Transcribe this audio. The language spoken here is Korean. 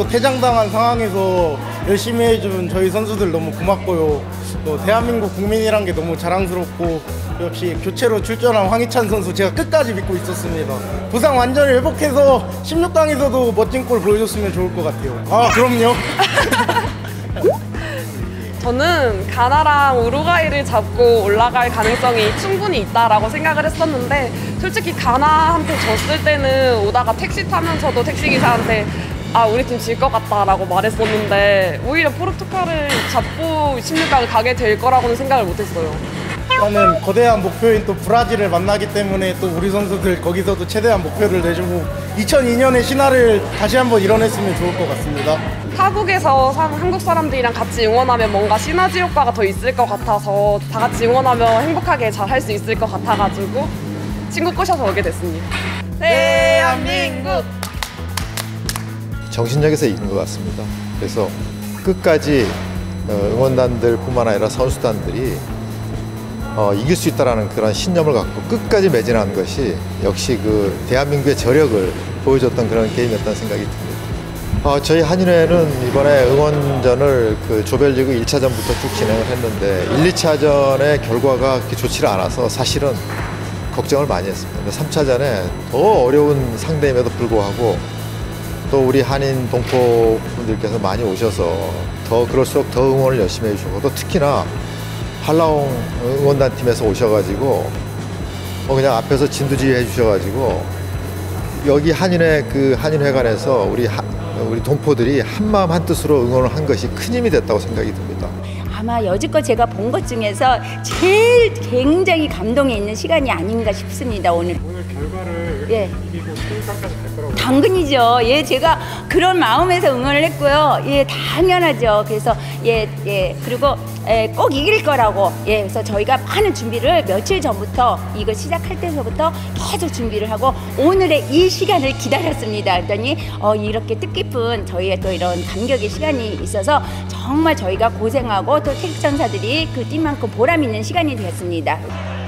퇴장당한 상황에서 열심히 해준 저희 선수들 너무 고맙고요. 또 대한민국 국민이란 게 너무 자랑스럽고 역시 교체로 출전한 황희찬 선수 제가 끝까지 믿고 있었습니다. 부상 완전히 회복해서 16강에서도 멋진 골 보여줬으면 좋을 것 같아요. 아 그럼요. 저는 가나랑 우루과이를 잡고 올라갈 가능성이 충분히 있다라고 생각을 했었는데 솔직히 가나한테 졌을 때는 오다가 택시 타면서도 택시기사한테 아 우리 팀 질 것 같다라고 말했었는데 오히려 포르투갈을 잡고 16강을 가게 될 거라고는 생각을 못했어요. 저는 거대한 목표인 또 브라질을 만나기 때문에 또 우리 선수들 거기서도 최대한 목표를 내주고 2002년의 신화를 다시 한번 이뤄냈으면 좋을 것 같습니다. 타국에서 한국 사람들이랑 같이 응원하면 뭔가 시너지 효과가 더 있을 것 같아서 다 같이 응원하면 행복하게 잘 할 수 있을 것 같아가지고 친구 꼬셔서 오게 됐습니다. 대한민국! 정신력에서 이긴 것 같습니다. 그래서 끝까지 응원단들 뿐만 아니라 선수단들이 이길 수 있다는 그런 신념을 갖고 끝까지 매진한 것이 역시 그 대한민국의 저력을 보여줬던 그런 게임이었다는 생각이 듭니다. 저희 한인회는 이번에 응원전을 그 조별리그 1차전부터 쭉 진행을 했는데 1, 2차전의 결과가 그렇게 좋지를 않아서 사실은 걱정을 많이 했습니다. 근데 3차전에 더 어려운 상대임에도 불구하고 또 우리 한인 동포분들께서 많이 오셔서 더 그럴수록 더 응원을 열심히 해주시고 또 특히나 한라홍 응원단 팀에서 오셔가지고 그냥 앞에서 진두지휘 해주셔가지고 여기 한인회 그 한인회관에서 우리 동포들이 한마음 한뜻으로 응원을 한 것이 큰 힘이 됐다고 생각이 듭니다. 아마 여지껏 제가 본 것 중에서 제일 굉장히 감동이 있는 시간이 아닌가 싶습니다. 오늘 결과를 이기고 16강까지 갈 거라고. 당근이죠. 예, 제가 그런 마음에서 응원을 했고요. 예, 당연하죠. 그래서 그리고 꼭 이길 거라고. 예, 그래서 저희가 많은 준비를 며칠 전부터 이거 시작할 때서부터 계속 준비를 하고 오늘의 이 시간을 기다렸습니다. 그랬더니 이렇게 뜻깊은 저희의 또 이런 감격의 시간이 있어서 정말 저희가 고생하고 또 태극전사들이 그 뛴만큼 보람 있는 시간이 되었습니다.